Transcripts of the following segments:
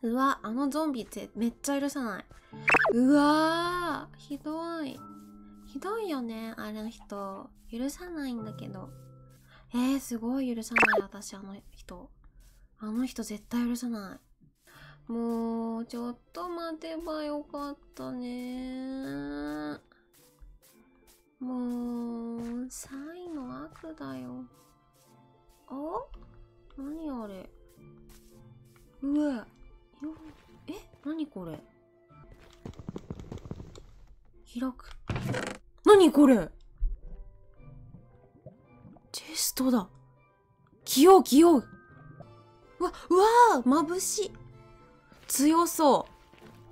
うわ、あのゾンビってめっちゃ許さない。うわー、ひどい。ひどいよね、あの人。許さないんだけど。すごい許さない、私、あの人。あの人絶対許さない。もう、ちょっと待てばよかったね。もう、サイの悪だよ。あ？何あれ。うわ。よ、何これ。開く。何これ。チェストだ。着よう着よう。うわー、眩しい。強そう。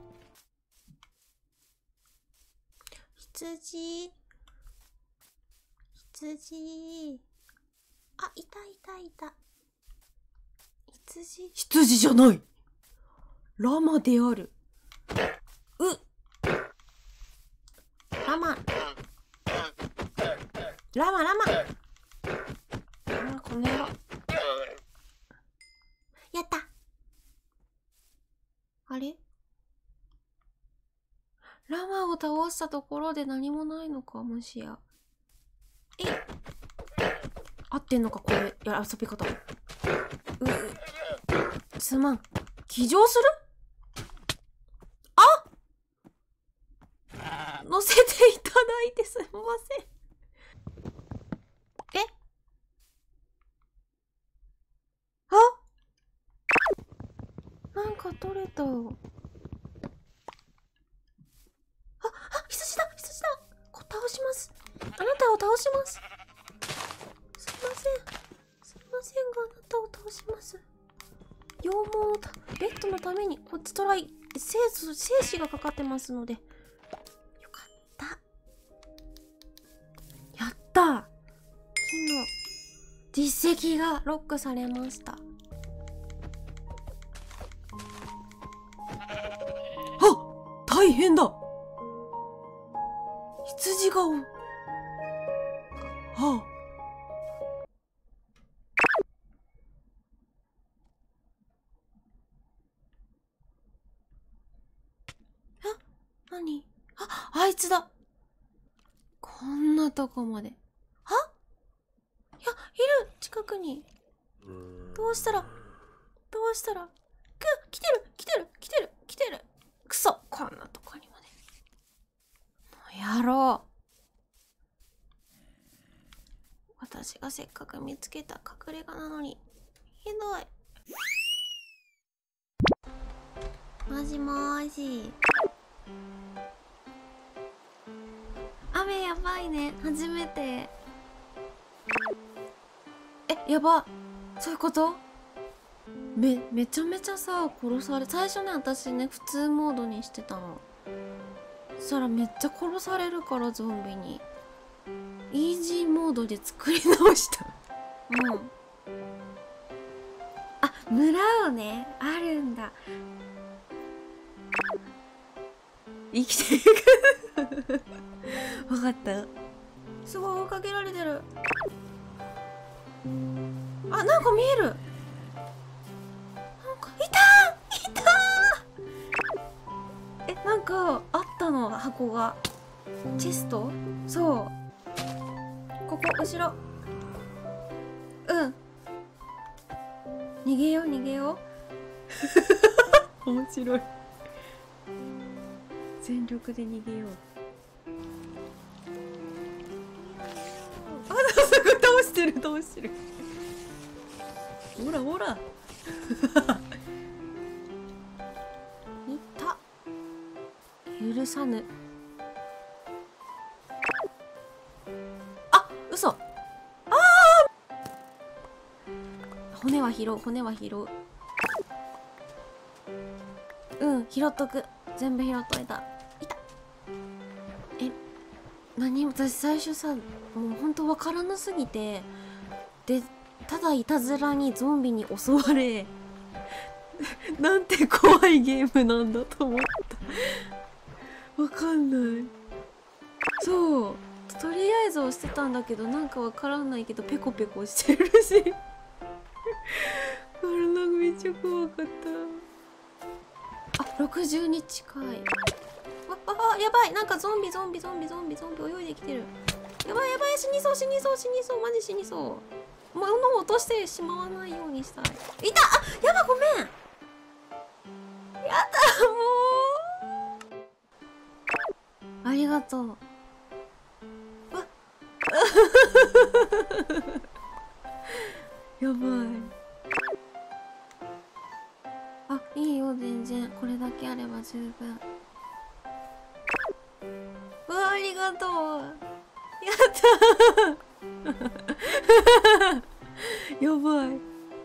羊。あ、いた。羊じゃない。ラマである。ラマ。この野郎。やった。あれ？ラマを倒したところで何もないのか、もしや。合ってんのか、これ、遊び方。すまん。騎乗する？乗せていただいてすみません。なんか取れた。羊だ。倒します。あなたを倒します。すいませんが、あなたを倒します。羊毛だ。ベッドのために、こっちトライ、生死がかかってますので。よかった。やった。木の実績がロックされました。大変だ。羊が何？あいつだ。こんなとこまで。いる近くに。どうしたら来てる。くそ、こんなとこにまで。やろう。私がせっかく見つけた隠れ家なのに。ひどい。もしもーし。雨やばいね。初めて。やば。そういうこと？めちゃめちゃさ、殺され、最初ね、私ね、普通モードにしてたの。そしたらめっちゃ殺されるから、ゾンビに。イージーモードで作り直した。村をね、あるんだ。生きていく。わかった。すごい追いかけられてる。なんか見える。いたー。なんかあったの、箱が。チェスト？そう。ここ、後ろ。逃げよう。面白い。全力で逃げよう。すぐ倒してる。ほら。いた。許さぬ。嘘。骨は拾う。拾っとく。全部拾っといた。私最初さ、もうほんとわからなすぎて、で、ただいたずらにゾンビに襲われ、なんて怖いゲームなんだと思った。わかんない。そう。とりあえず押してたんだけど、なんかわからないけど、ペコペコしてるし。あれなんかめっちゃ怖かった。 60に近い。あ、やばい、なんかゾンビ泳いできてる。やばい、死にそう、マジ死にそう。物を落としてしまわないようにしたい。いた、あ、やば、ごめん。やだ、もう。ありがとう。わっ。やばい。あ、いいよ、全然。これだけあれば十分。うわ、ありがとう。やったー。やばい。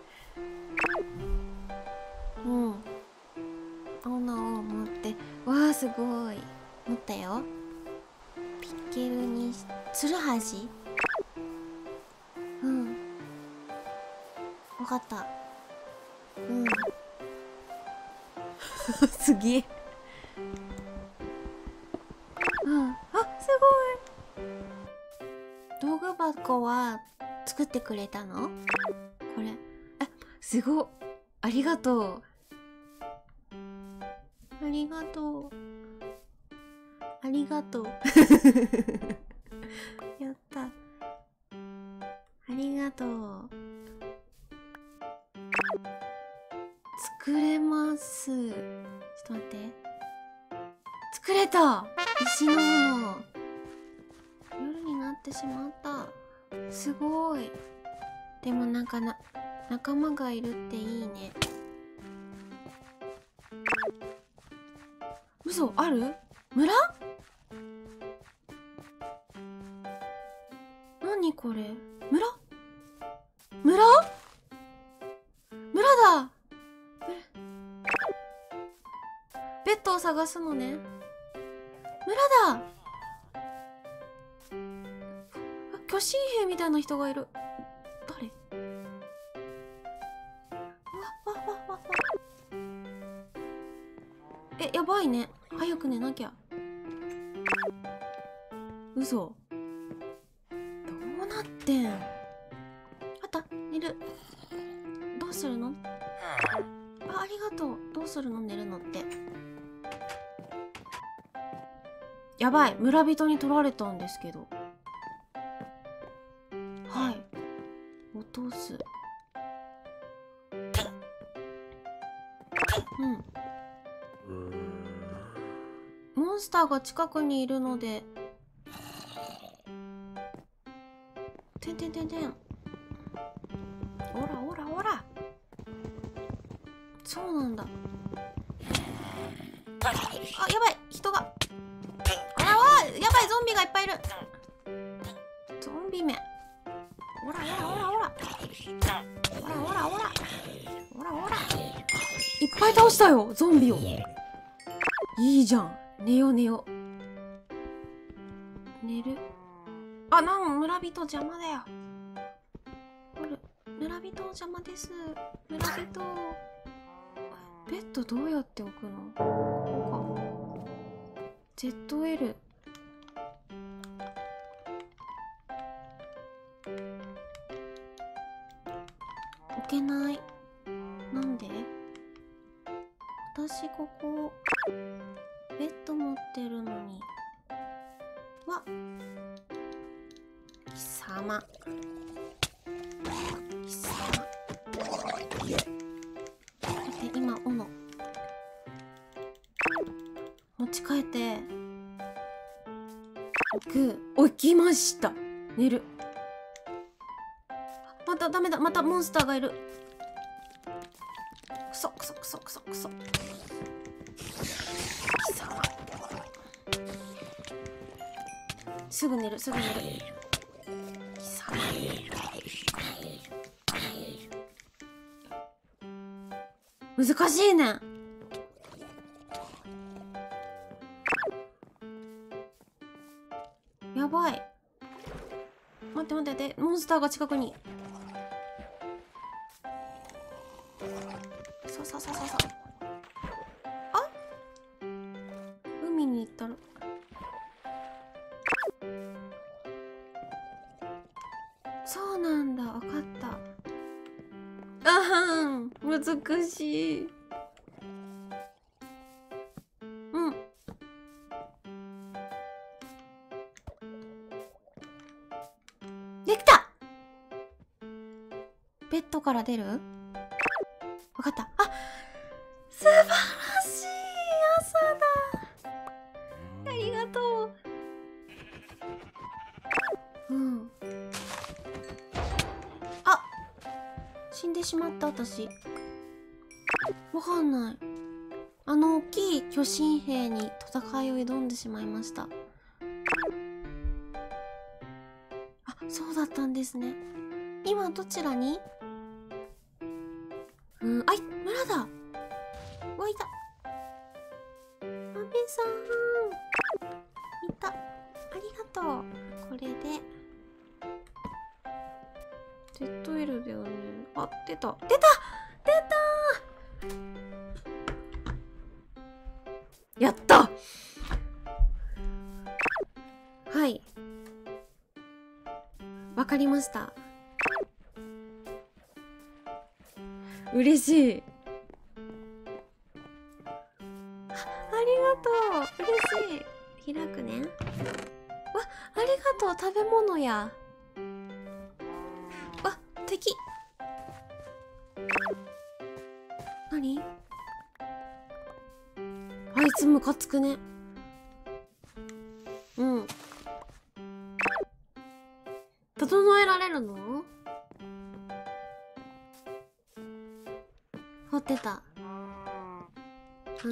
うん。斧を持って。わあ、すごい。持ったよ。ピケルにし、ツルハシ。うん。わかった。うん。すげえ。うん。あ、すごい。道具箱は作ってくれたの？これ。あ、すごっ。ありがとう。ありがとう。ありがとう。やった。ありがとう。作れます。ちょっと待って。作れた！石のもの。夜になってしまった。すごい。でもなんか仲間がいるっていいね。嘘ある？村？何これ？村だ！ベッドを探すのね。村だ！巨神兵みたいな人がいる。誰？わ。え、やばいね。早く寝なきゃ。嘘。どうなってん？あった、寝る。どうするの？ありがとう。どうするの？寝るのって。やばい、村人に取られたんですけど。はい。落とす。うん。モンスターが近くにいるので。てん。おら。そうなんだ。あ、やばい、人が。やばい、ゾンビがいっぱいいる。ゾンビめ。おら。いっぱい倒したよ、ゾンビを。いいじゃん。寝よう。寝る。あ、村人邪魔だよ。村人邪魔です。村人。ベッドどうやって置くの？ここか。ZL。置けない。なんで？私ここベッド持ってるのに。わっ、貴様。待って、今斧持ち替えて置きました。寝る。またダメだ、またモンスターがいる。くそ。貴様。すぐ寝る。貴様。難しいね。やばい。待って、モンスターが近くに。そう。あ、海に行ったら。そうなんだ、わかった。難しい。 できた。ベッドから出る？わかった。あ、素晴らしい朝だ。ありがとう。うん。あ、死んでしまった私。わかんない。あの大きい巨神兵に戦いを挑んでしまいました。あ、そうだったんですね。今どちらに？あい、村だ。わ、いた。アメさん。いた。ありがとう。これで。ZL だよね。あ、出た。出た！やった！はい。わかりました。嬉しい。ありがとう。嬉しい。開くね。わ、ありがとう。食べ物や。わ、敵。何？あいつムカつくね。うん。整えられるの？掘ってた。うん。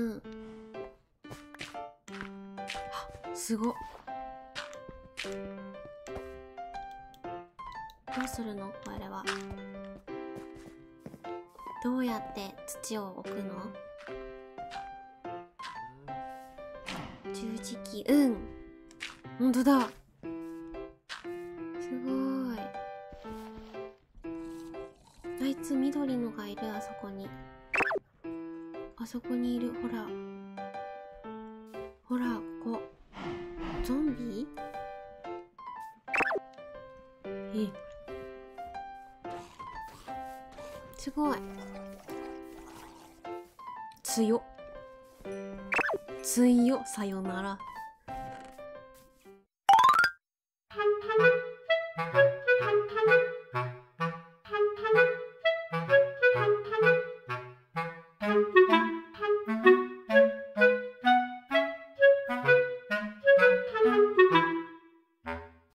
すごっ。どうするのこれは。どうやって土を置くの？十字キー。うん。ほんとだ。すごい。あいつ緑のがいる。あそこに。あそこにいる。ほら。ほら、ここ。ゾンビ？すごい。強っ。さよなら。